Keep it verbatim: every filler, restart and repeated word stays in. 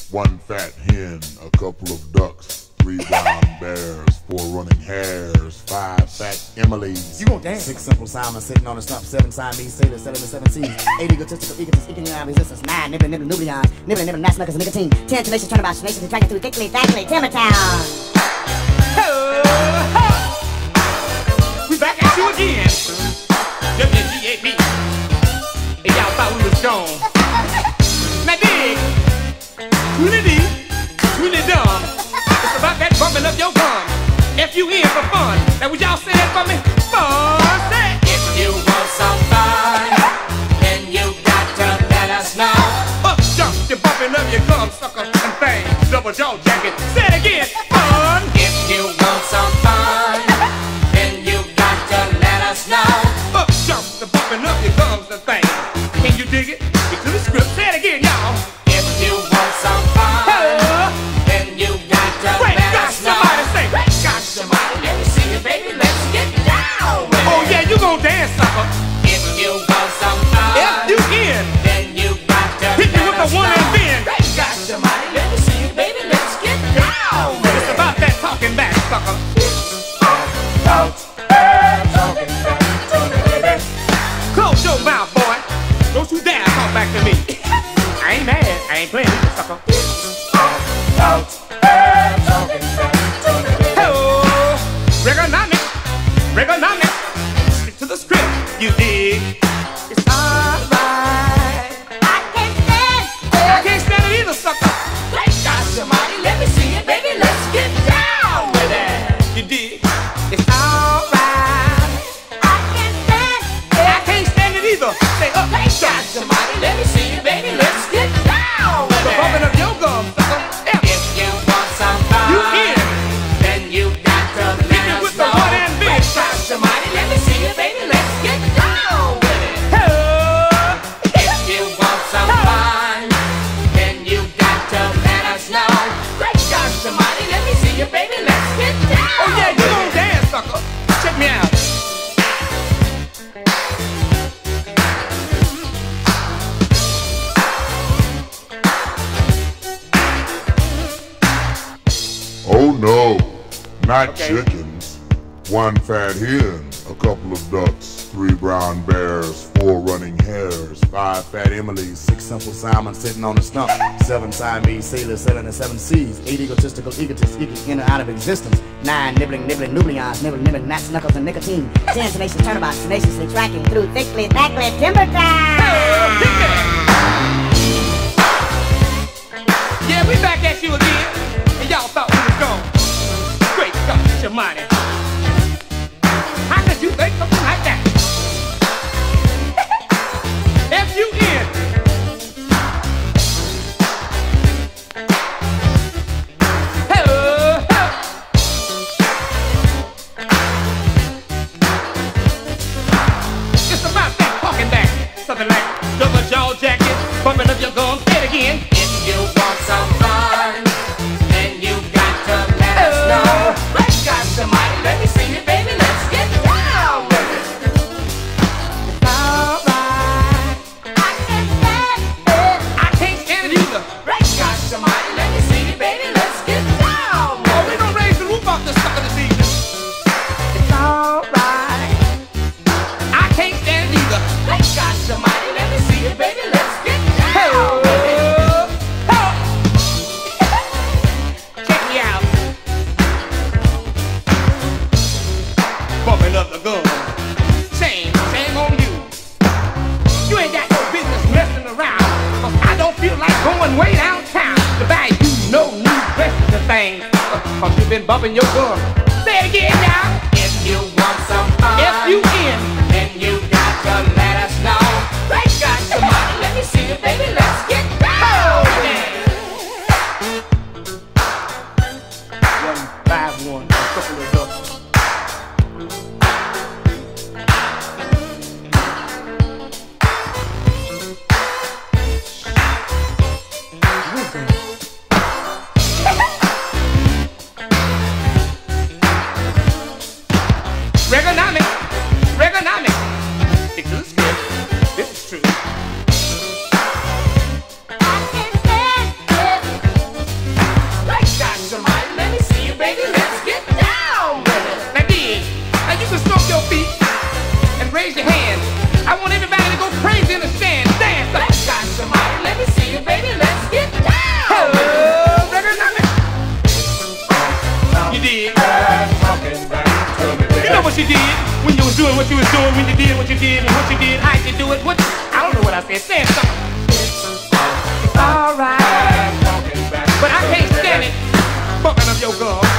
One fat hen, a couple of ducks, three brown bears, four running hares, five fat Emilys. You gon' dance. Six simple Simon sitting on the stump, seven Siamese sailors, seven to seven seas, eight egotistical egotists, eking out resistance, nine nibbling nibbling nucleons, nibbling nibbling gnats knuckles and nicotine, ten tenacious turnabouts, nations attracted through thickly, thickly, Timbertown. We back at you again. W G A B. Hey, y'all thought we was gone. Now dig, really deep, really dumb. It's about that bumping up your gum. F U N for fun. Now would y'all say that for me? Fun, say it. If you want some fun, then you got to let us know. Up jump, you're bumping up your gum, sucker, and thing. Double jaw jacket. Say it again. Fun. If you want some fun, then you got to let us know. Up jump, you're bumping up your gums and thing. Can you dig it? Get to the script. Say it again, y'all. If you want some fun, Hello. then you got to Wait, let got us know. somebody say. Got somebody, let me see it, baby, let's get down with Oh it. yeah, you gon' dance, sucker. If you want some fun, F U N. then you got to Hit me let with the us one know. and bend. Got somebody, let me see it, baby, let's get down with It's it. about that talking back, sucker. About that talking back to me, baby. Close your mouth, boy. Don't you dare talk back to me. I ain't mad. I ain't playing with you, sucker. About that talking back to me, baby. Hello. Regonomics. Regonomics. Stick to the script. You dig? It's alright. I can't stand I can't stand it either, sucker. Got somebody, let me see it, baby, let's get down with it. You dig? It's alright. I can't stand I can't stand it either. Say up. Got somebody, let me see it, baby, let's get down with The bumping it. of your gums, sucker. F. If you want some fun, You in. then you got to Hit me let us with the know. one and big. Got somebody, let me see it, baby, let's get down with it. Hello. If you want some fun, then you got to let us know. Got somebody, let me see it, baby, let's get down. Oh yeah, you with gon' it. dance, sucker. Check me out. Oh no, not Okay. chickens. One fat hen, a couple of ducks, three brown bears, four running hares, five fat Emilys. Six simple Simon sitting on the stump, seven Siamese sailors sailing the seven seas, eight egotistical egotists eking in and out of existence, nine nibbling nibbling nucleons, nibbling nibbling gnats knuckles and nicotine, ten tenacious turnabouts, tenaciously tracking through thickly, thickly, Timbertown. Yeah, we back at you again, and y'all thought we was gone. Great God, your money. How could you think something like that? F U N. Hello. It's about that talking back. Something like double jaw jacket, bumping up your gums. Say it again. If you want some fun, then you got to let us know. Got somebody, let me see it, baby, let's get down with it. Alright. I can't stand it. I can't stand it either. Got somebody, let me see it, baby, let's get down Oh, we with it. gonna raise the roof off this sucker this evening. It's alright. I can't stand it either. Got somebody, let me see it, baby, let's get down with it. Hello. Check me out. Bumping up the gun. Shame, shame on you. You ain't got no business messing around. Cause I don't feel like going way downtown to buy you no new dresses and things. Cause you've been bumping your gun. Say it again now. If you want some fun, F U N. then you got to let us know. Got somebody, let me see it, baby, let's get down with it. One five one, a couple of ducks. Regonomic, Regonomic. Stick to the script. This is true. your gum.